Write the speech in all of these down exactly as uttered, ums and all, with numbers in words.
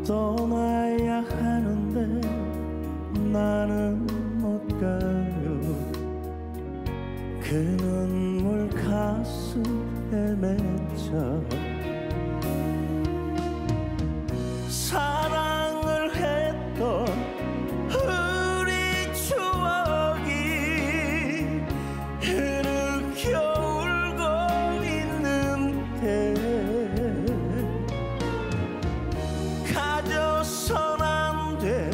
떠나야 하는데 나는 못 가요. 그 눈물 가슴에 맺혀 사랑을 했던 우리 추억이 흐르켜 울고 있는데 가져선 안 돼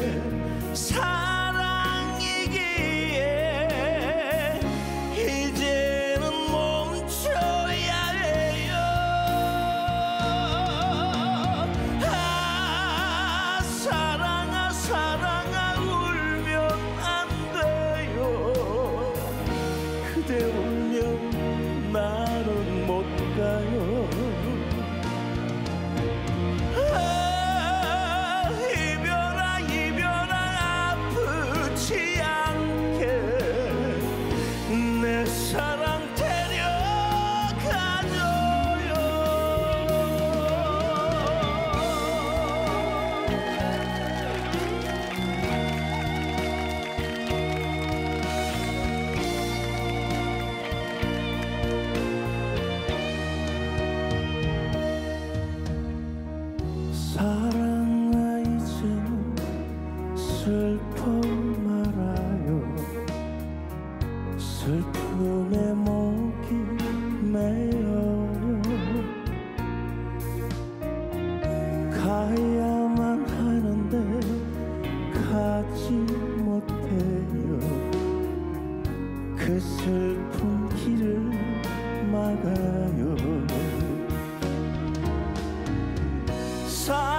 사랑이기에 이제는 멈춰야 해요. 아 사랑아 사랑아 울면 안 돼요. 그대 울면 나는 못 가요. 내 사랑 데려가줘요. 사랑아 이제는 슬퍼 말아요. 슬픔에 목이 메어요. 가야만 하는데 가지 못해요. 그 슬픈 길을 막아요.